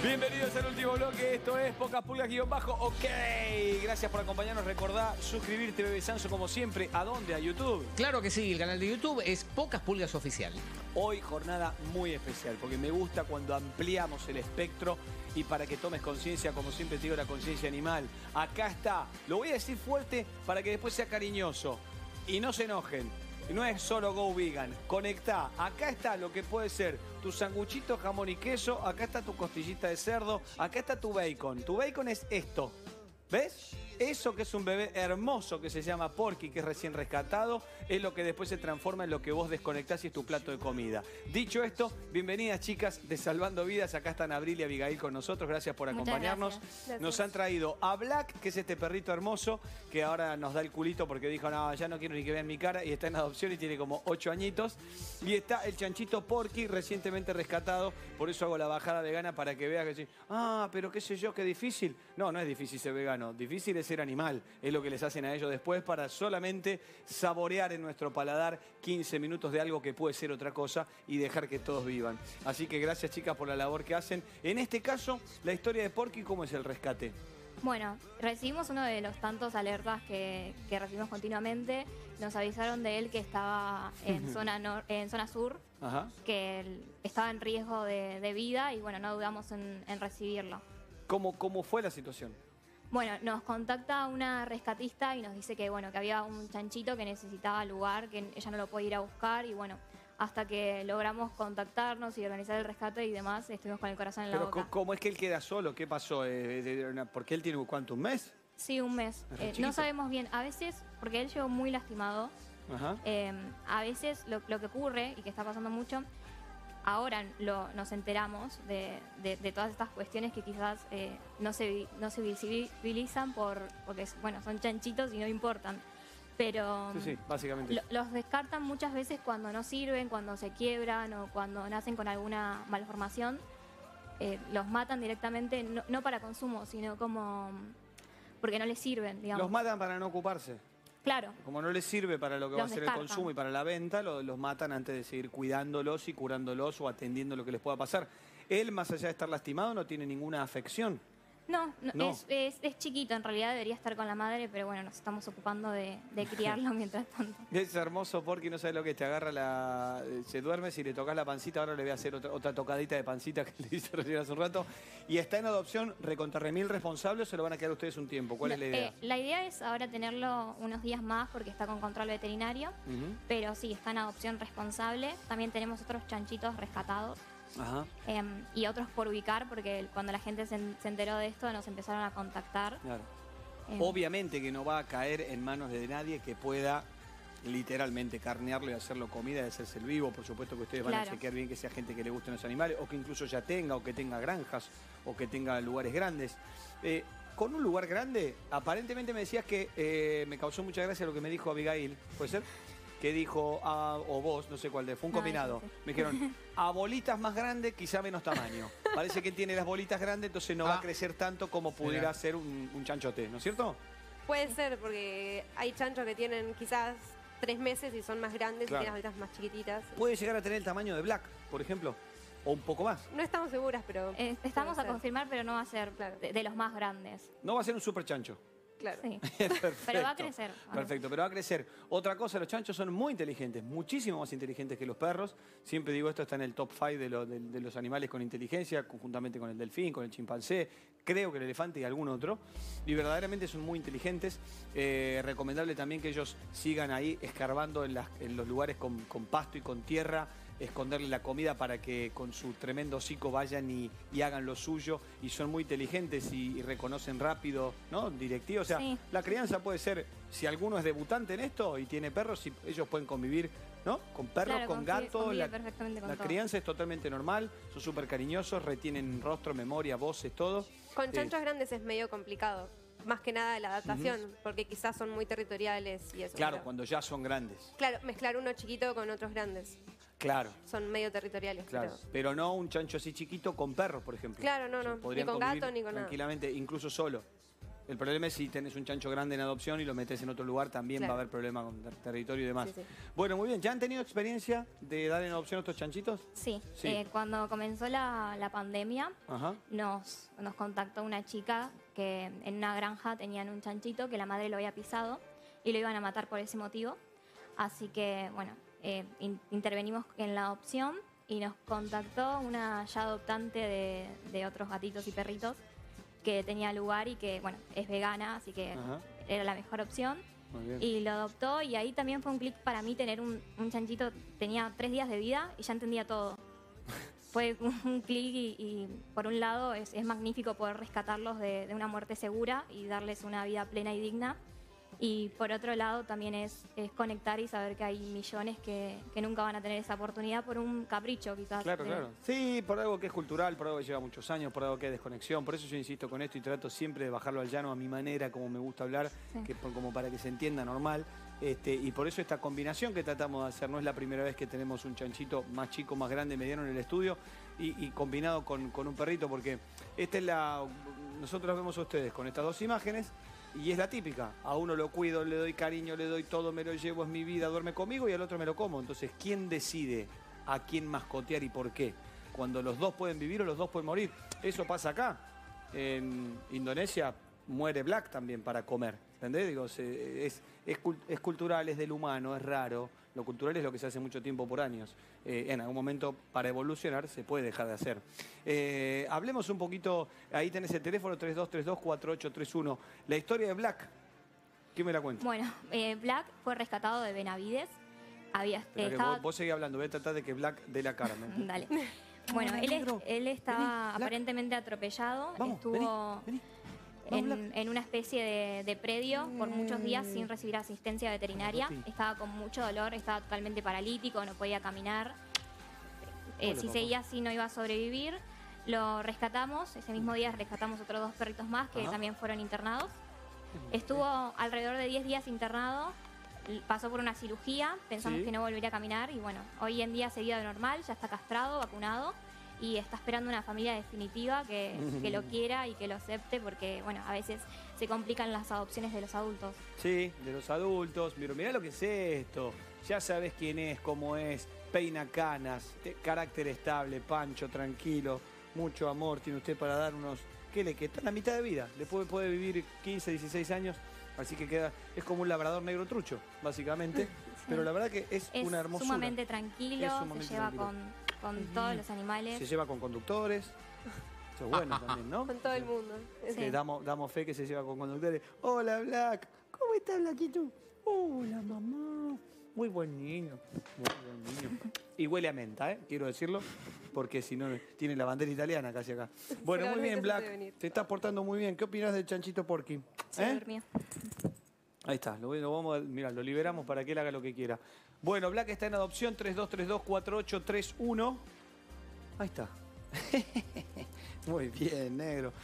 Bienvenidos al último bloque, esto es Pocas Pulgas _ OK. Gracias por acompañarnos, recordá suscribirte, Bebe Sanso, como siempre. ¿A dónde? ¿A YouTube? Claro que sí, el canal de YouTube es Pocas Pulgas Oficial. Hoy jornada muy especial, porque me gusta cuando ampliamos el espectro y para que tomes conciencia, como siempre te digo, la conciencia animal. Acá está, lo voy a decir fuerte para que después sea cariñoso y no se enojen. No es solo Go Vegan, conectá. Acá está lo que puede ser tu sanguchito, jamón y queso. Acá está tu costillita de cerdo. Acá está tu bacon. Tu bacon es esto. ¿Ves? Eso que es un bebé hermoso que se llama Porky, que es recién rescatado, es lo que después se transforma en lo que vos desconectás y es tu plato de comida. Dicho esto, bienvenidas chicas de Salvando Vidas. Acá están Abril y Abigail con nosotros. Gracias por acompañarnos. Gracias. Nos han traído a Black, que es este perrito hermoso, que ahora nos da el culito porque dijo, no, ya no quiero ni que vean mi cara, y está en adopción y tiene como 8 añitos. Y está el chanchito Porky, recientemente rescatado. Por eso hago la bajada vegana para que veas que sí. Ah, pero qué sé yo, qué difícil. No, no es difícil ser vegano. Difícil es ser animal. Es lo que les hacen a ellos después para solamente saborear en nuestro paladar 15 minutos de algo que puede ser otra cosa y dejar que todos vivan. Así que gracias, chicas, por la labor que hacen. En este caso, la historia de Porky, ¿cómo es el rescate? Bueno, recibimos uno de los tantos alertas que recibimos continuamente. Nos avisaron de él que estaba en zona sur, Ajá. que él estaba en riesgo de vida y bueno, no dudamos en recibirlo. ¿Cómo fue la situación? Bueno, nos contacta una rescatista y nos dice que bueno, que había un chanchito que necesitaba lugar, que ella no lo podía ir a buscar y bueno, hasta que logramos contactarnos y organizar el rescate y demás, estuvimos con el corazón en la Pero boca. ¿cómo es que él queda solo? ¿Qué pasó? ¿Porque él tiene cuánto, un mes? Sí, un mes. ¿Es re chiquito? No sabemos bien, a veces, porque él llegó muy lastimado, Ajá. a veces lo que ocurre y que está pasando mucho, ahora nos enteramos de todas estas cuestiones que quizás no se visibilizan porque bueno, son chanchitos y no importan. Pero Sí, básicamente. los descartan muchas veces cuando no sirven, cuando se quiebran o cuando nacen con alguna malformación. Los matan directamente, no para consumo, sino como porque no les sirven, digamos. Los matan para no ocuparse. Claro. Como no les sirve para lo que va a Los ser el descartan. consumo y para la venta, los matan antes de seguir cuidándolos y curándolos o atendiendo lo que les pueda pasar. Él, más allá de estar lastimado, no tiene ninguna afección. No. No. Es chiquito, en realidad debería estar con la madre, pero bueno, nos estamos ocupando de criarlo mientras tanto. Es hermoso porque no sabe lo que es, te agarra se duerme, si le tocas la pancita, ahora le voy a hacer otra tocadita de pancita que le hice recién hace un rato. Y está en adopción, recontra-remil responsable, o se lo van a quedar ustedes un tiempo. ¿Cuál es la idea? La idea es ahora tenerlo unos días más porque está con control veterinario, pero sí, está en adopción responsable. También tenemos otros chanchitos rescatados. Ajá. Y otros por ubicar, porque cuando la gente se enteró de esto nos empezaron a contactar. Claro. Obviamente que no va a caer en manos de nadie que pueda literalmente carnearlo y hacerlo comida, de hacerse el vivo. Por supuesto que ustedes van a chequear bien que sea gente que le gusten los animales, o que incluso ya tenga, o que tenga granjas, o que tenga lugares grandes. Con un lugar grande, aparentemente me decías que me causó mucha gracia lo que me dijo Abigail, ¿puede ser? Que dijo, o vos, no sé cuál fue un combinado. Sí. Me dijeron, a bolitas más grandes, quizá menos tamaño. Parece que tiene las bolitas grandes, entonces no va a crecer tanto como pudiera ser un chanchote, ¿no es cierto? Puede ser, porque hay chanchos que tienen quizás 3 meses y son más grandes Claro. y tienen las bolitas más chiquititas. Puede llegar a tener el tamaño de Black, por ejemplo, o un poco más. No estamos seguras, pero... Estamos puede a ser. confirmar, pero no va a ser Claro. de los más grandes. No va a ser un super chancho. Claro. Sí. Perfecto. Pero va a crecer. Perfecto, pero va a crecer. Otra cosa, los chanchos son muy inteligentes, muchísimo más inteligentes que los perros. Siempre digo esto, está en el top 5 de los animales con inteligencia, conjuntamente con el delfín, con el chimpancé, creo que el elefante y algún otro. Y verdaderamente son muy inteligentes. Recomendable también que ellos sigan ahí escarbando en los lugares con pasto y con tierra, esconderle la comida para que con su tremendo hocico vayan y hagan lo suyo, y son muy inteligentes y reconocen rápido, ¿no? Directivo, o sea, Sí. la crianza puede ser, si alguno es debutante en esto y tiene perros, ellos pueden convivir, ¿no? Con perros, Claro, con gatos, convive perfectamente con la todo. crianza es totalmente normal, son súper cariñosos, retienen rostro, memoria, voces, todo. Con chanchos grandes es medio complicado. Más que nada la adaptación, porque quizás son muy territoriales y eso. Claro, pero- cuando ya son grandes. Claro, mezclar uno chiquito con otros grandes. Claro. Son medio territoriales, Claro, pero no un chancho así chiquito con perros, por ejemplo. Claro, no, O sea, no. podrían Ni con convivir gato, ni con nada. tranquilamente, incluso solo. El problema es si tenés un chancho grande en adopción y lo metés en otro lugar, también Claro. va a haber problema con territorio y demás. Sí, sí. Bueno, muy bien. ¿Ya han tenido experiencia de dar en adopción a estos chanchitos? Sí, Sí. cuando comenzó la pandemia, Ajá. nos contactó una chica que en una granja tenían un chanchito que la madre lo había pisado y lo iban a matar por ese motivo. Así que, bueno, intervenimos en la adopción y nos contactó una ya adoptante de otros gatitos y perritos que tenía lugar y que, bueno, es vegana, así que Ajá. era la mejor opción. Muy bien. Y lo adoptó y ahí también fue un clic para mí tener un chanchito, tenía 3 días de vida y ya entendía todo. Fue un clic y por un lado es magnífico poder rescatarlos de una muerte segura y darles una vida plena y digna. Y por otro lado también es conectar y saber que hay millones que nunca van a tener esa oportunidad por un capricho quizás. Claro, claro. Sí, por algo que es cultural, por algo que lleva muchos años, por algo que hay desconexión. Por eso yo insisto con esto y trato siempre de bajarlo al llano a mi manera, como me gusta hablar, Sí. como para que se entienda normal. Y por eso esta combinación que tratamos de hacer, no es la primera vez que tenemos un chanchito más chico, más grande, mediano en el estudio y combinado con un perrito, porque esta es nosotros vemos a ustedes con estas dos imágenes. Y es la típica, a uno lo cuido, le doy cariño, le doy todo, me lo llevo, es mi vida, duerme conmigo y al otro me lo como. Entonces, ¿quién decide a quién mascotear y por qué? Cuando los dos pueden vivir o los dos pueden morir. Eso pasa acá. En Indonesia muere Black también para comer, ¿entendés? Digo, es cultural, es del humano, es raro. Lo cultural es lo que se hace mucho tiempo por años. En algún momento, para evolucionar, se puede dejar de hacer. Hablemos un poquito, ahí tenés el teléfono 3232-4831. La historia de Black, ¿qué me la cuenta? Bueno, Black fue rescatado de Benavides. Vos seguís hablando, voy a tratar de que Black dé la cara. ¿no? Dale. Bueno, Negro. él estaba Vení, Black. aparentemente atropellado. Vamos, Estuvo vení. Vamos, Black. en una especie de predio por muchos días sin recibir asistencia veterinaria. Papi. Estaba con mucho dolor, estaba totalmente paralítico, no podía caminar. Hola, Si papá. seguía así no iba a sobrevivir. Lo rescatamos, ese mismo día rescatamos otros 2 perritos más que Ajá. también fueron internados. Estuvo alrededor de 10 días internado, pasó por una cirugía, pensamos Sí. que no volvería a caminar y bueno, hoy en día se vive de normal, ya está castrado, vacunado y está esperando una familia definitiva que lo quiera y que lo acepte porque bueno, a veces se complican las adopciones de los adultos. Sí, de los adultos. Pero mirá lo que es esto. Ya sabes quién es, cómo es. Peina canas, carácter estable, pancho, tranquilo. Mucho amor tiene usted para dar unos... ¿Qué le queda? Está en la mitad de vida. Después puede vivir 15, 16 años. Así que es como un labrador negro trucho, básicamente. Pero la verdad que es una hermosura. Sumamente tranquilo, Es sumamente se lleva tranquilo. con todos los animales. Se lleva con conductores. Eso es bueno también, ¿no? Con todo el mundo. Sí. Que damos fe que se lleva con conductores. Hola, Black. ¿Cómo estás, Blackito? Hola, mamá. Muy buen niño. Muy buen niño. Y huele a menta, quiero decirlo, porque si no, tiene la bandera italiana casi acá. Bueno, muy bien, Seguramente se Black. debe venir. Te estás portando muy bien. ¿Qué opinas del chanchito Porky? Se durmió. Ahí está, mirá, lo liberamos para que él haga lo que quiera. Bueno, Black está en adopción, 3232-4831. Ahí está. Muy bien, negro.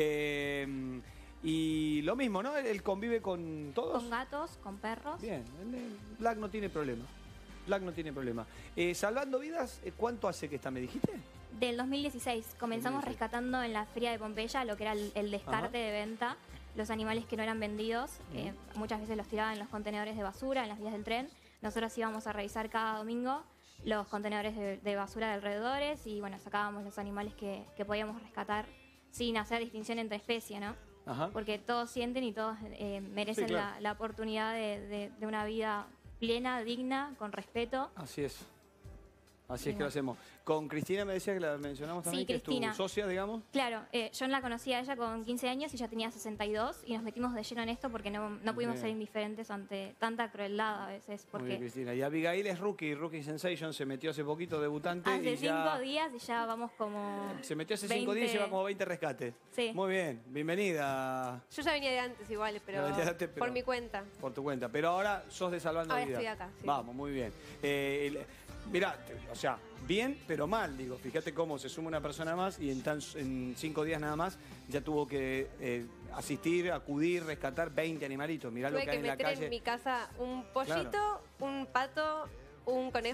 Y lo mismo, ¿no? Él convive con todos. Con gatos, con perros. Bien, Black no tiene problema. Black no tiene problema. Salvando vidas, ¿cuánto hace que está, me dijiste? Del 2016 comenzamos 2016. rescatando en la feria de Pompeya lo que era el descarte de venta, los animales que no eran vendidos. Muchas veces los tiraban en los contenedores de basura, en las vías del tren. Nosotros íbamos a revisar cada domingo los contenedores de basura de alrededores y bueno, sacábamos los animales que podíamos rescatar sin hacer distinción entre especies, ¿no? Ajá. Porque todos sienten y todos merecen Sí, claro. la oportunidad de una vida plena, digna, con respeto. Así es. Así es que Bueno. lo hacemos. Con Cristina me decía que la mencionamos también, Sí, que es Cristina. tu socia, digamos. Claro, yo la conocí a ella con 15 años y ella tenía 62 y nos metimos de lleno en esto porque no pudimos Bien. ser indiferentes ante tanta crueldad a veces. Muy bien, Porque Cristina. Y Abigail es rookie Sensation, se metió hace poquito, debutante. hace y 5 días y ya vamos como... Se metió hace 5 días y 20. lleva como 20 rescates. Sí. Muy bien, bienvenida Yo ya venía de antes igual, pero, Ya venía de antes, pero- por mi cuenta. por tu cuenta. Pero ahora sos de Salvando Ahora Vidas. estoy acá, sí. Vamos, muy bien. Mirá, o sea, bien, pero mal, digo. Fíjate cómo se suma una persona más y en 5 días nada más ya tuvo que asistir, acudir, rescatar 20 animalitos. Mirá lo Tuve que hay que en la meter calle. en mi casa un pollito, un pato, un conejo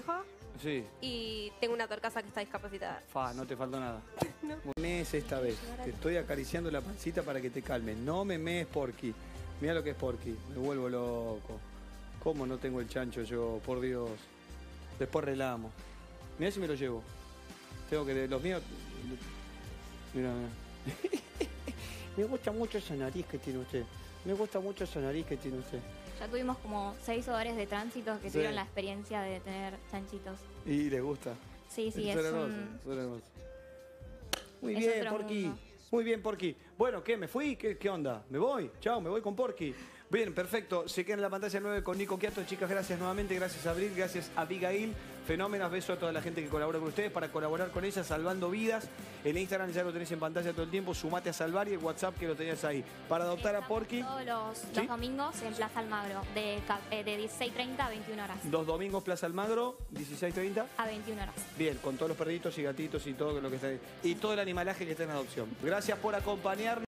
Sí. Y tengo una torcaza que está discapacitada. Fa, no te faltó nada. No. Me mees esta vez. Te estoy acariciando la pancita para que te calmes. No me mees, Porky. Mira lo que es Porky. Me vuelvo loco. ¿Cómo no tengo el chancho yo? Por Dios. Después relamo. Mira si me lo llevo. Tengo que... Los míos... Mira, mira. Me gusta mucho esa nariz que tiene usted. Me gusta mucho esa nariz que tiene usted. Ya tuvimos como 6 hogares de tránsito que Sí. tuvieron la experiencia de tener chanchitos. Y les gusta. Sí, sí, Son es hermosos, un... son hermosos. Muy Es bien, otro Porky. mundo. Muy bien, Porky. Bueno, ¿qué? ¿Me fui? ¿Qué onda? ¿Me voy? Chao, me voy con Porky. Bien, perfecto. Se queda en la pantalla 9 con Nico Quiato. Chicas, gracias nuevamente. Gracias a Abril, gracias a Abigail. Fenómenos. Beso a toda la gente que colabora con ustedes para colaborar con ella, salvando vidas. El Instagram ya lo tenés en pantalla todo el tiempo. Sumate a salvar y el WhatsApp que lo tenías ahí. Para adoptar a Porky, Todos los ¿Sí? domingos en Plaza Almagro, de 16:30 a 21 horas. los domingos Plaza Almagro, 16:30. A 21 horas. Bien, con todos los perritos y gatitos y todo lo que está ahí. Y todo el animalaje que está en adopción. Gracias por acompañarnos.